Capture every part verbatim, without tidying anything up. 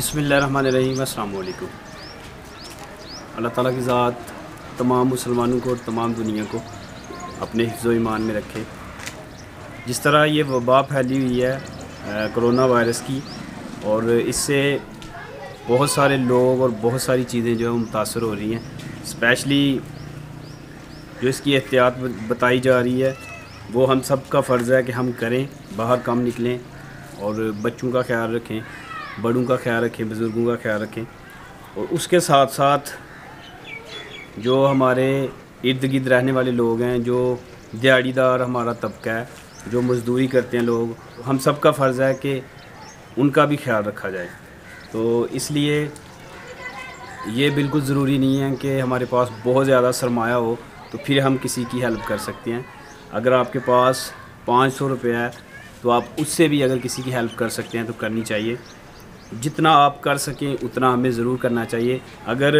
बिस्मिल्लाहिर्रहमानिर्रहीम, अस्सलाम वालेकुम। अल्लाह ताला की ज़ात तमाम मुसलमानों को और तमाम दुनिया को अपने हिफ्ज़ ईमान में रखे। जिस तरह ये वबा फैली हुई है कोरोना वायरस की, और इससे बहुत सारे लोग और बहुत सारी चीज़ें जो है मुतासर हो रही हैं। स्पेशली जो इसकी एहतियात बताई जा रही है वो हम सब का फ़र्ज़ है कि हम करें, बाहर कम निकलें और बच्चों का ख्याल रखें, बड़ों का ख्याल रखें, बुज़ुर्गों का ख्याल रखें। और उसके साथ साथ जो हमारे इर्द गिर्द रहने वाले लोग हैं, जो दिहाड़ीदार हमारा तबका है, जो मज़दूरी करते हैं लोग, हम सब का फ़र्ज़ है कि उनका भी ख्याल रखा जाए। तो इसलिए ये बिल्कुल ज़रूरी नहीं है कि हमारे पास बहुत ज़्यादा सरमाया हो तो फिर हम किसी की हेल्प कर सकते हैं। अगर आपके पास पाँच सौ रुपये है तो आप उससे भी अगर किसी की हेल्प कर सकते हैं तो करनी चाहिए। जितना आप कर सकें उतना हमें ज़रूर करना चाहिए। अगर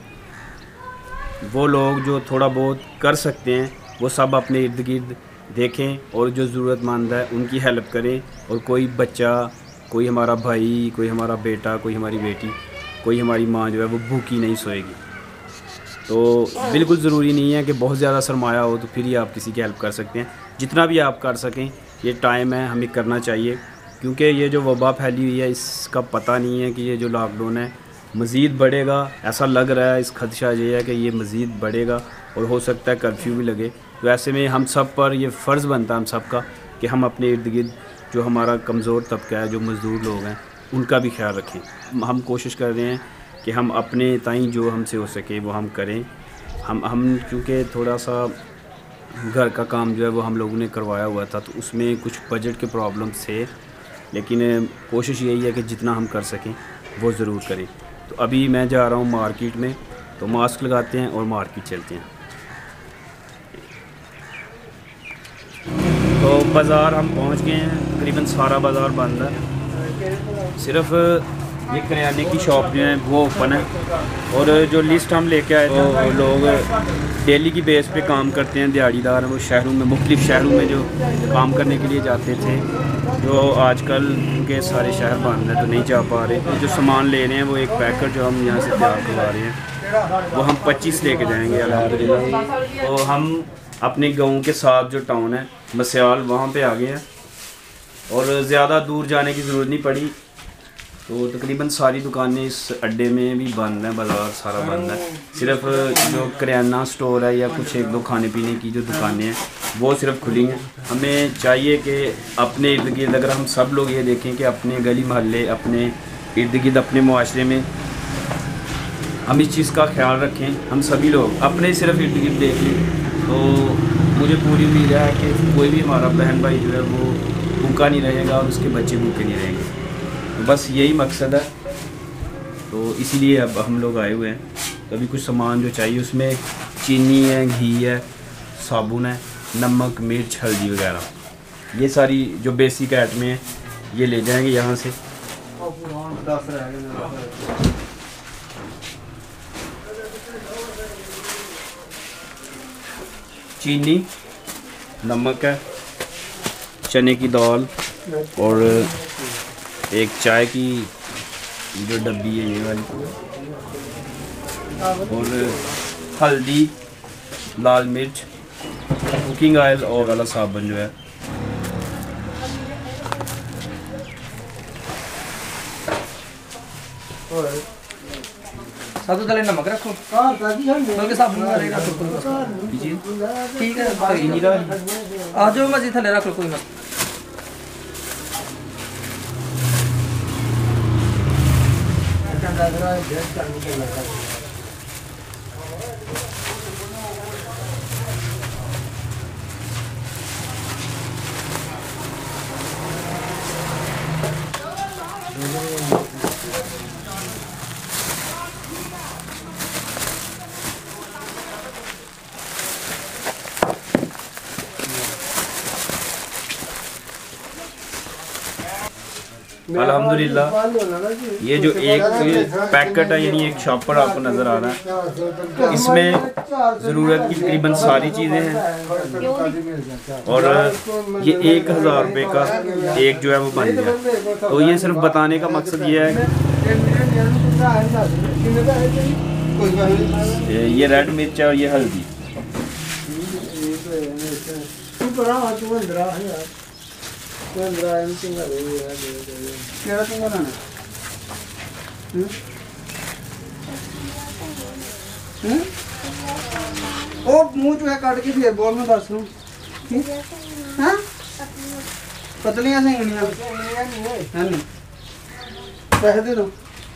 वो लोग जो थोड़ा बहुत कर सकते हैं वो सब अपने इर्द गिर्द देखें और जो ज़रूरतमंद है उनकी हेल्प करें। और कोई बच्चा, कोई हमारा भाई, कोई हमारा बेटा, कोई हमारी बेटी, कोई हमारी माँ जो है वो भूखी नहीं सोएगी। तो बिल्कुल ज़रूरी नहीं है कि बहुत ज़्यादा सरमाया हो तो फिर ही आप किसी की हेल्प कर सकते हैं। जितना भी आप कर सकें, ये टाइम है, हमें करना चाहिए। क्योंकि ये जो वबा फैली हुई है इसका पता नहीं है कि ये जो लॉकडाउन है मज़ीद बढ़ेगा। ऐसा लग रहा है, इस खदशा ये है कि ये मज़ीद बढ़ेगा और हो सकता है कर्फ्यू भी लगे। तो ऐसे में हम सब पर ये फ़र्ज़ बनता है हम सब का कि हम अपने इर्द गिर्द जो हमारा कमज़ोर तबका है, जो मज़दूर लोग हैं, उनका भी ख्याल रखें। हम कोशिश कर रहे हैं कि हम अपने ताईं जो हमसे हो सके वो हम करें। हम हम चूँकि थोड़ा सा घर का काम जो है वो हम लोगों ने करवाया हुआ था तो उसमें कुछ बजट के प्रॉब्लम्स थे, लेकिन कोशिश यही है कि जितना हम कर सकें वो ज़रूर करें। तो अभी मैं जा रहा हूँ मार्केट में, तो मास्क लगाते हैं और मार्केट चलते हैं। तो बाज़ार हम पहुँच गए हैं, तकरीबन सारा बाज़ार बंद है, सिर्फ़ ये करियाने की शॉप जो है वो ओपन है। और जो लिस्ट हम लेके आए थे, वो लोग डेली की बेस पे काम करते हैं, दिहाड़ीदार, वो शहरों में, मुख्तलिफ़ शहरों में जो काम करने के लिए जाते थे, जो आजकल उनके सारे शहर बंद हैं तो नहीं जा पा रहे। तो जो सामान ले रहे हैं वो एक पैकर जो हम यहाँ से तैयार करवा रहे हैं वो हम पच्चीस लेके जाएंगे अल्हम्दुलिल्लाह। तो हम अपने गाँव के साथ जो टाउन है मस्याल, वहाँ पे आ गए हैं और ज़्यादा दूर जाने की ज़रूरत नहीं पड़ी। तो तकरीबन सारी दुकानें इस अड्डे में भी बंद हैं, बाज़ार सारा बंद है। सिर्फ जो करियाना स्टोर है या कुछ एक दो खाने पीने की जो दुकानें हैं वो सिर्फ खुली हैं। हमें चाहिए कि अपने इर्द गिर्द, अगर हम सब लोग ये देखें कि अपने गली मोहल्ले, अपने इर्द गिर्द, अपने मुआशरे में हम इस चीज़ का ख्याल रखें। हम सभी लोग अपने सिर्फ इर्द गिर्द देख लें तो मुझे पूरी उम्मीद है कि कोई भी हमारा बहन भाई जो है वो भूखा नहीं रहेगा और उसके बच्चे भूखे नहीं रहेंगे। तो बस यही मकसद है। तो इसीलिए अब हम लोग आए हुए हैं। तो अभी कुछ सामान जो चाहिए उसमें चीनी है, घी है, साबुन है, नमक, मिर्च, हल्दी वगैरह, ये सारी जो बेसिक आइटमें हैं ये ले जाएंगे यहाँ से। चीनी, नमक है, चने की दाल और एक चाय की जो डब्बी है ये वाली, और हल्दी, लाल मिर्च, कुकिंग ऑयल और वाला साबुन जो है। साधु तले नमक रखो, बल्कि साबुन रखो। ठीक है, आ जाओ मजीद थले रख लो, कोई मत। अल्हम्दुलिल्लाह ये जो एक पैकेट है यानी एक शॉपर आपको नज़र आ रहा है, इसमें ज़रूरत की तकरीबन सारी चीज़ें हैं और ये एक हज़ार रुपये का एक जो है वो बन गया। तो ये सिर्फ बताने का मकसद ये है ये रेड मिर्च है और ये हल्दी। ओ मुंह चूहे काट के फिर बोल मैं दस लूं। हाँ पतलियां सिंगनियां है नहीं पैसे दे दो।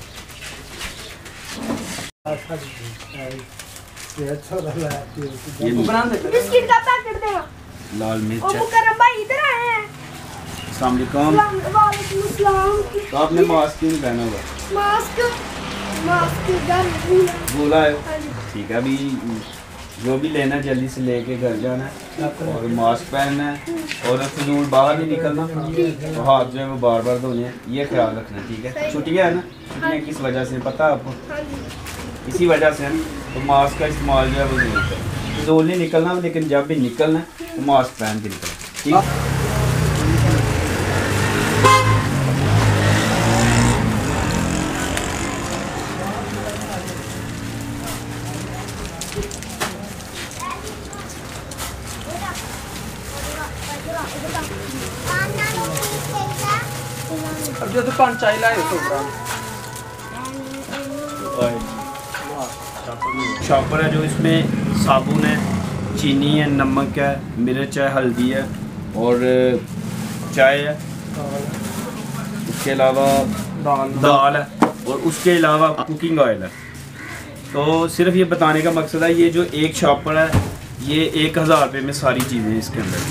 बिस्किट का पैकेट देना। लाल मिर्च ओ मुकर्रम भाई इधर आए हैं। अस्सलाम वालेकुम। वालेकुम सलाम। तो आपने मास्क क्यों नहीं पहना हुआ? मास्क मास्क इधर बोला है ठीक है। अभी जो भी लेना जल्दी से लेके घर जाना है और मास्क पहनना है और फजूल बाहर नहीं निकलना, तो हाथ जो है वो बार बार धोने हैं, ये ख्याल रखना ठीक है। छुट्टियाँ है ना, छुट्टियाँ किस वजह से पता है आपको? इसी वजह से है ना, तो मास्क का इस्तेमाल जो है वो जरूर करें। फजूल नहीं निकलना, लेकिन जब भी निकलना है तो मास्क पहन के निकलना ठीक है। अब जो तो पांच चाय लाए तो शॉपर है जो इसमें साबुन है, चीनी है, नमक है, मिर्च है, हल्दी है और चाय है। उसके अलावा दाल दाल है और उसके अलावा कुकिंग ऑयल है। तो सिर्फ ये बताने का मकसद है ये जो एक शॉपर है ये एक हज़ार रुपये में सारी चीज़ें हैं इसके अंदर।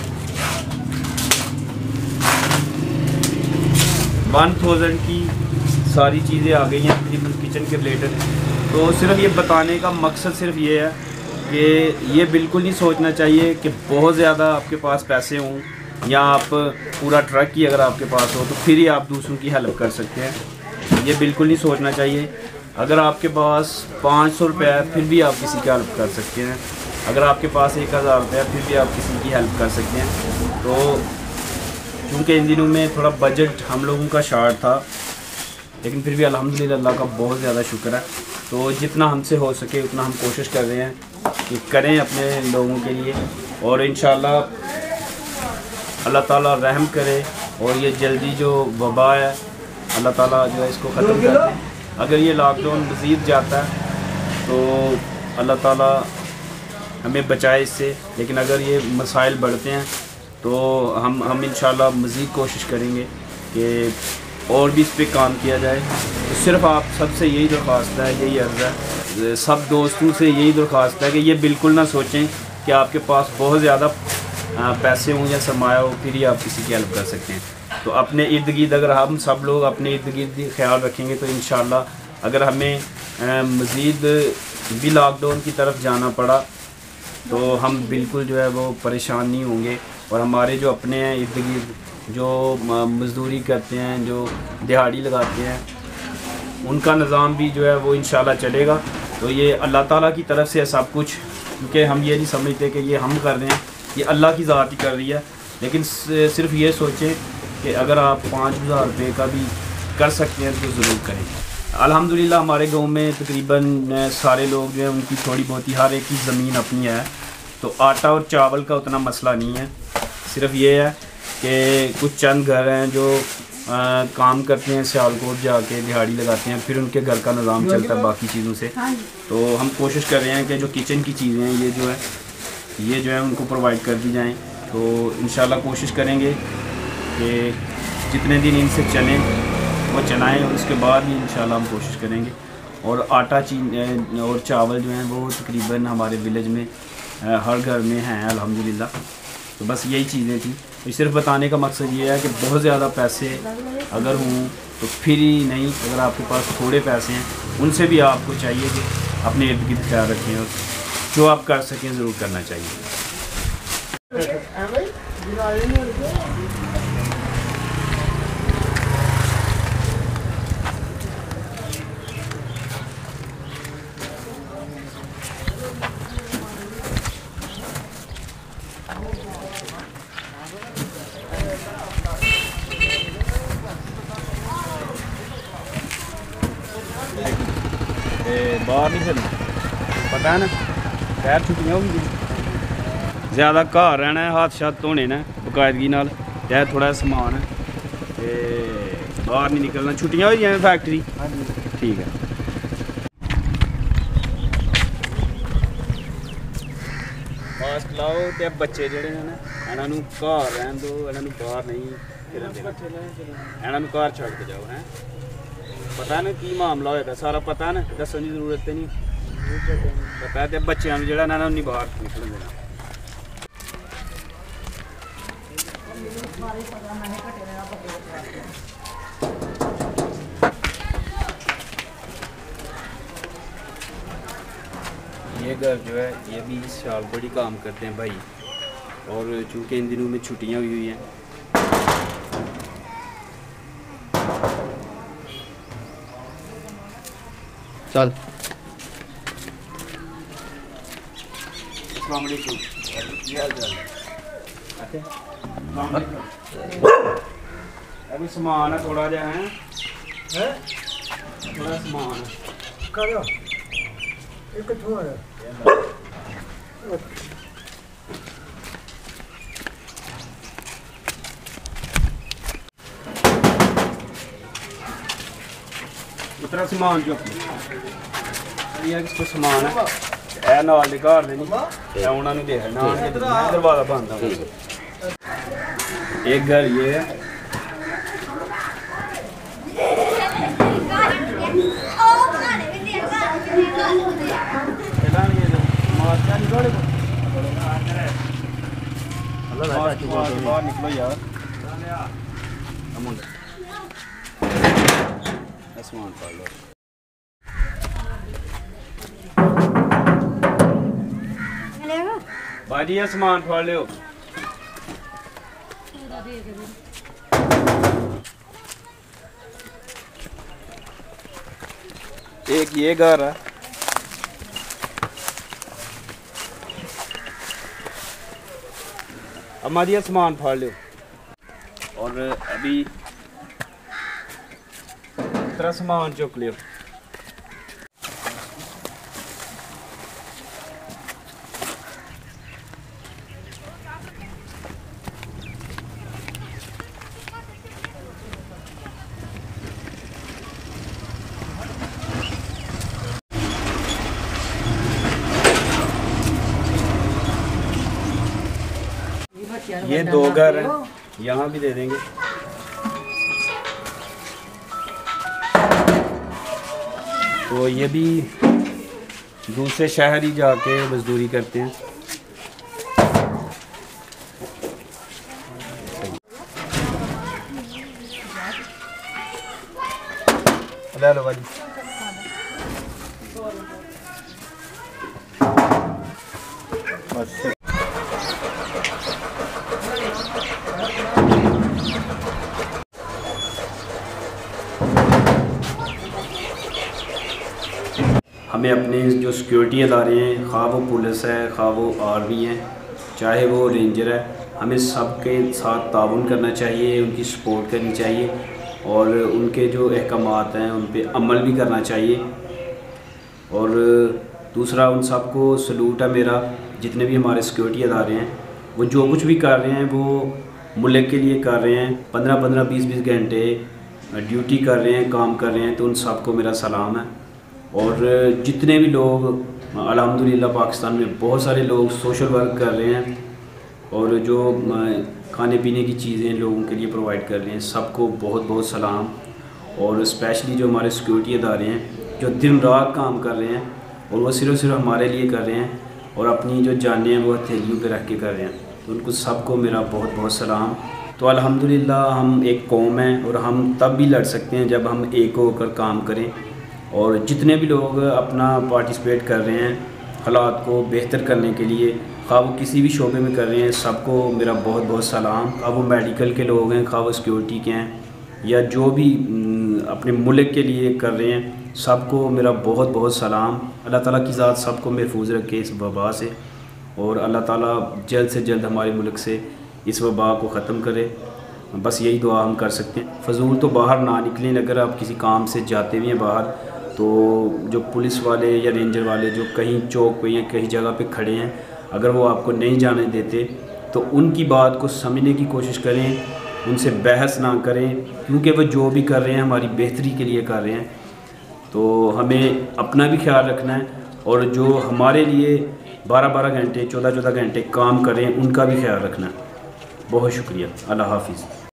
वन थाउजेंड की सारी चीज़ें आ गई हैं तकरीबन किचन के रिलेटेड। तो सिर्फ ये बताने का मकसद सिर्फ ये है कि ये बिल्कुल नहीं सोचना चाहिए कि बहुत ज़्यादा आपके पास पैसे हों या आप पूरा ट्रक ही अगर आपके पास हो तो फिर ही आप दूसरों की हेल्प कर सकते हैं। ये बिल्कुल नहीं सोचना चाहिए। अगर आपके पास पाँच सौ रुपये है फिर भी आप किसी की हेल्प कर सकते हैं। अगर आपके पास एक हज़ार रुपये है फिर भी आप किसी की हेल्प कर सकते हैं। तो क्योंकि इन दिनों में थोड़ा बजट हम लोगों का शार्ट था, लेकिन फिर भी अल्हम्दुलिल्लाह अल्लाह का बहुत ज़्यादा शुक्र है। तो जितना हमसे हो सके उतना हम कोशिश कर रहे हैं कि करें अपने लोगों के लिए और इंशाअल्लाह अल्लाह ताला रहम करे और ये जल्दी जो वबा है अल्लाह ताला जो है इसको ख़त्म कर दे। अगर ये लॉकडाउन मज़ीद जाता है तो अल्लाह ताला हमें बचाए इससे, लेकिन अगर ये मसाइल बढ़ते हैं तो हम हम इंशाल्लाह मज़ीद कोशिश करेंगे कि और भी इस पे काम किया जाए। तो सिर्फ आप सबसे यही दरख्वास्त है, यही अर्ज़ है, सब दोस्तों से यही दरख्वास्त है कि ये बिल्कुल ना सोचें कि आपके पास बहुत ज़्यादा पैसे हों या सरमाया हो फिर ही आप किसी की हेल्प कर सकते हैं। तो अपने इर्द गिर्द अगर हम सब लोग अपने इर्द गिर्द ख्याल रखेंगे तो इंशाल्लाह अगर हमें मज़ीद भी लॉकडाउन की तरफ जाना पड़ा तो हम बिल्कुल जो है वो परेशान नहीं होंगे। और हमारे जो अपने हैं इर्द गिर्द जो मज़दूरी करते हैं, जो दिहाड़ी लगाते हैं, उनका निज़ाम भी जो है वो इंशाल्लाह चलेगा। तो ये अल्लाह ताला की तरफ से है सब कुछ, क्योंकि हम ये नहीं समझते कि ये हम कर रहे हैं, ये अल्लाह की ज़ात ही कर रही है। लेकिन सिर्फ ये सोचें कि अगर आप पाँच हज़ार रुपये का भी कर सकते हैं तो ज़रूर करें। अल्हम्दुलिल्लाह हमारे गांव में तकरीबन सारे लोग जो है उनकी थोड़ी बहुत ही हर एक की ज़मीन अपनी है, तो आटा और चावल का उतना मसला नहीं है। सिर्फ ये है कि कुछ चंद घर हैं जो आ, काम करते हैं, सियालकोट जाके दिहाड़ी लगाते हैं, फिर उनके घर का निज़ाम चलता है बाकी चीज़ों से। तो हम कोशिश कर रहे हैं कि जो किचन की चीज़ें हैं ये जो है ये जो है उनको प्रोवाइड कर दी जाएँ। तो इंशाल्लाह कोशिश करेंगे कि जितने दिन इनसे चलें वो चलाएँ और उसके बाद ही इंशाल्लाह हम कोशिश करेंगे। और आटा चीन और चावल जो हैं वो तकरीबन हमारे विलेज में हर घर में हैं अल्हम्दुलिल्लाह। तो बस यही चीज़ें थी। तो सिर्फ बताने का मकसद ये है कि बहुत ज़्यादा पैसे अगर हों तो फिर ही नहीं, अगर आपके पास थोड़े पैसे हैं उनसे भी आपको चाहिए कि अपने इर्द गिर्द ख्याल रखें और जो आप कर सकें ज़रूर करना चाहिए। बाहर नहीं फिरना, पता है ना, खैर छुट्टियां हो गई। ज़्यादा घर रहना है, हाथ शाथ धोने ने बकायदगी नाल, ते थोड़ा समान है ते बाहर नहीं निकलना। छुट्टियां हो गई फैक्ट्री? ठीक है। मास्क लाओ ते बच्चे जेह्ड़े ने इन्हां नूं घर रहन दो, इन्हां नूं बाहर नहीं फिरन देना, इन्हां नूं घर छड्ड के जाओ। हैं पता है ना की मामला होया, सारा पता है ना, दस्सण दी जरूरत नहीं पता है। ते बच्चों नूं जेह्ड़ा इन्हां नूं नहीं बाहर निकलन देना। ये घर जो है ये भी इस साल बड़ी काम करते हैं भाई, और चूँकि इन दिनों में छुट्टियां हुई हुई हैं, चल अस्सलाम वालेकुम, क्या हाल चाल है? अभी सामान है थोड़ा जा है, है? थोड़ा सामान है करो एक थोड़ा उतरा सामान जो ये किसको सामान है ए नाल दे घर दे नहीं ए उन्हां नु दे ना दरवाजा बंद है। एक घर ये है, बाहर निकलो यार, सामान पा लो। भाजी ये सामान फाड़ लियो। एक ये घर है, अम्मा जी सामान फाड़ लियो। और अभी तरह सामान चुक लियो। ये दो घर हैं, यहाँ भी दे देंगे। तो ये भी दूसरे शहर ही जाके मजदूरी करते हैं। ले लो भाजी। बस हमें अपने जो सिक्योरिटी अदारे हैं, ख़्वाह वो पुलिस है, ख़्वाह वो आर्मी है, चाहे वो रेंजर है, हमें सबके साथ ताउन करना चाहिए, उनकी सपोर्ट करनी चाहिए और उनके जो अहकामात हैं उन पे अमल भी करना चाहिए। और दूसरा उन सबको सलूट है मेरा, जितने भी हमारे सिक्योरिटी अदारे हैं वो जो कुछ भी कर रहे हैं वो मुल्क के लिए कर रहे हैं, पंद्रह पंद्रह बीस बीस घंटे ड्यूटी कर रहे हैं, काम कर रहे हैं, तो उन सबको मेरा सलाम है। और जितने भी लोग अल्हम्दुलिल्लाह पाकिस्तान में बहुत सारे लोग सोशल वर्क कर रहे हैं और जो खाने पीने की चीज़ें लोगों के लिए प्रोवाइड कर रहे हैं, सबको बहुत बहुत सलाम। और स्पेशली जो हमारे सिक्योरिटी अदारे हैं जो दिन रात काम कर रहे हैं और वो सिर्फ सिर्फ हमारे लिए कर रहे हैं और अपनी जो जानें हैं वो हथेलियों पे रख के कर रहे हैं, तो उनको सबको मेरा बहुत बहुत सलाम। तो अल्हम्दुलिल्लाह हम एक कौम हैं और हम तब भी लड़ सकते हैं जब हम एक होकर काम करें। और जितने भी लोग अपना पार्टिसिपेट कर रहे हैं हालात को बेहतर करने के लिए, खा वो किसी भी शोबे में कर रहे हैं, सबको मेरा बहुत बहुत सलाम। खा वो मेडिकल के लोग हैं, खा वो सिक्योरिटी के हैं, या जो भी अपने मुल्क के लिए कर रहे हैं, सबको मेरा बहुत बहुत सलाम। अल्लाह ताला की ज़ात सबको महफूज रखे इस वबा से और अल्लाह ताला जल्द से जल्द हमारे मुल्क से इस वबा को ख़त्म करे। बस यही दुआ हम कर सकते हैं। फ़जूल तो बाहर ना निकलें, अगर आप किसी काम से जाते भी हैं बाहर तो जो पुलिस वाले या रेंजर वाले जो कहीं चौक पे या कहीं जगह पे खड़े हैं, अगर वो आपको नहीं जाने देते तो उनकी बात को समझने की कोशिश करें, उनसे बहस ना करें, क्योंकि वो जो भी कर रहे हैं हमारी बेहतरी के लिए कर रहे हैं। तो हमें अपना भी ख्याल रखना है और जो हमारे लिए बारह बारह घंटे चौदह चौदह घंटे काम कर रहे हैं उनका भी ख्याल रखना है। बहुत शुक्रिया। अल्लाह हाफिज़।